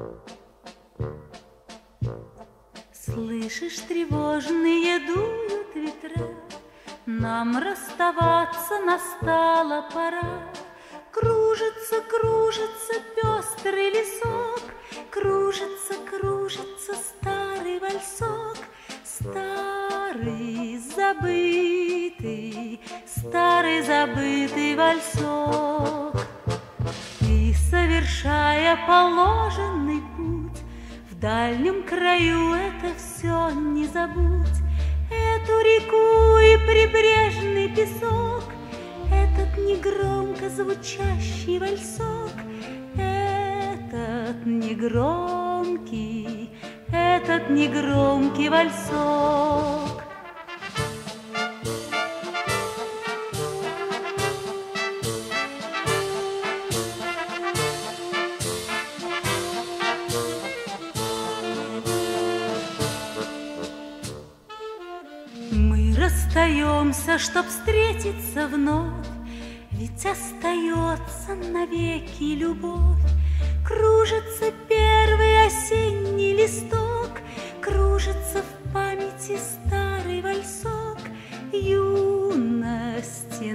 Слышишь, тревожные дуют ветра, нам расставаться настала пора. Кружится, кружится пестрый лесок, кружится, кружится старый вальсок, старый забытый вальсок. И, совершая положенный путь, в дальнем краю это все не забудь. Эту реку и прибрежный песок, этот негромко звучащий вальсок, этот негромкий вальсок. Мы расстаемся, чтоб встретиться вновь, ведь остается навеки любовь. Кружится первый осенний листок, кружится в памяти старый вальсок юности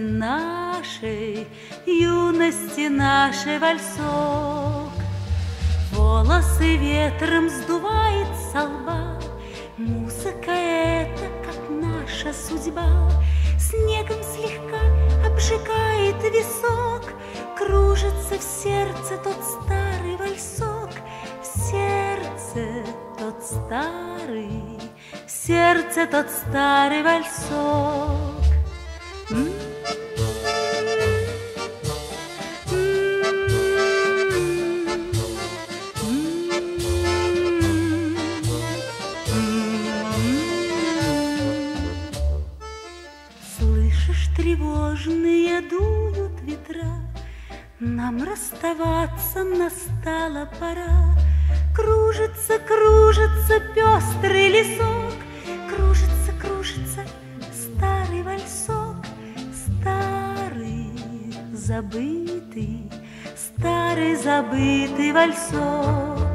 нашей вальсок. Волосы ветром сдувает со лба, музыка эта, как наша судьба, снегом слегка обжигает висок. Кружится в сердце тот старый вальсок, в сердце тот старый вальсок. Слышишь, тревожные дуют ветра, нам расставаться настала пора. Кружится, кружится пестрый лесок, кружится, кружится старый вальсок, старый забытый вальсок.